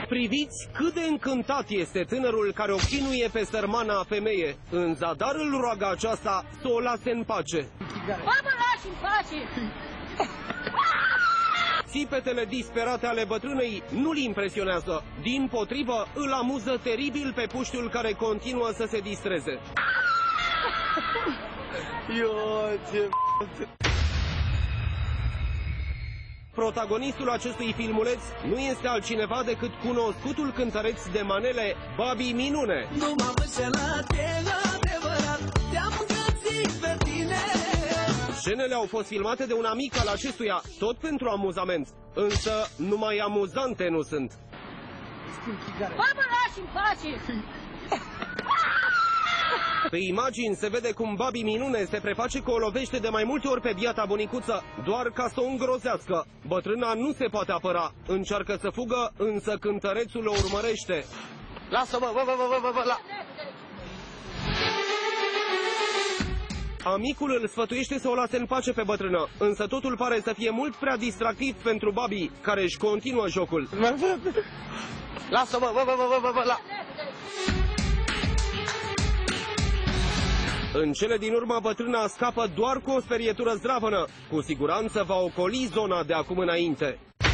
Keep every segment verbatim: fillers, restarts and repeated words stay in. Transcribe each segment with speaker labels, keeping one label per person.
Speaker 1: Priviți cât de încântat este tânărul care o chinuie pe sărmana femeie. În zadar îl roagă aceasta să o lase în pace.
Speaker 2: Bă, mă lași în pace!
Speaker 1: Țipetele disperate ale bătrânei nu-l impresionează. Dimpotrivă, îl amuză teribil pe puștiul care continuă să se distreze. Protagonistul acestui filmuleț nu este altcineva decât cunoscutul cântăreț de manele Babi Minune. Nu m-am înșelat, e adevărat, te-am găsit pe tine. Scenele au fost filmate de un amic al acestuia, tot pentru amuzament. Însă numai amuzante nu sunt.
Speaker 2: Bă, mă lași în pace!
Speaker 1: Pe imagini se vede cum Babi Minune se preface că o lovește de mai multe ori pe biata bunicuță, doar ca să o îngrozească. Bătrâna nu se poate apăra, încearcă să fugă, însă cântărețul o urmărește. Lasă-mă, bă, bă, bă, bă, bă, la... Amicul îl sfătuiește să o lase în pace pe bătrână, însă totul pare să fie mult prea distractiv pentru Babi, care își continuă jocul. Lasă-mă, bă, bă, bă, bă, bă, la... În cele din urmă, bătrâna scapă doar cu o sperietură zdravănă. Cu siguranță va ocoli zona de acum înainte.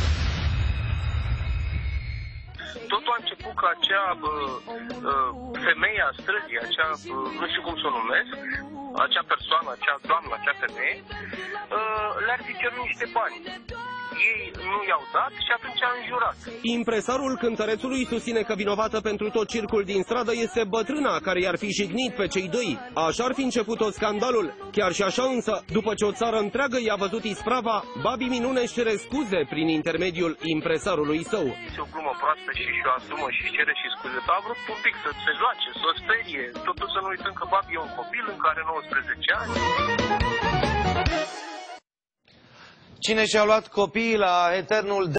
Speaker 3: Totul a început că acea uh, uh, femeie a străzii, acea, uh, nu știu cum să o numesc, acea persoană, acea doamnă, acea femeie, uh, le-ar fi cerut niște bani. Ei nu i-au dat și atunci a înjurat.
Speaker 1: Impresarul cântărețului susține că vinovată pentru tot circul din stradă este bătrâna care i-ar fi jignit pe cei doi. Așa ar fi început tot scandalul. Chiar și așa însă, după ce o țară întreagă i-a văzut isprava, Babi Minune își cere scuze prin intermediul impresarului său.
Speaker 3: Este o glumă proastă și și-o asumă și cere și scuze. Dar a vrut un pic să se joace, să o sperie. Totul să nu uităm că Babi e un copil încă are nouăsprezece ani.
Speaker 4: Cine și-a luat copiii la eternul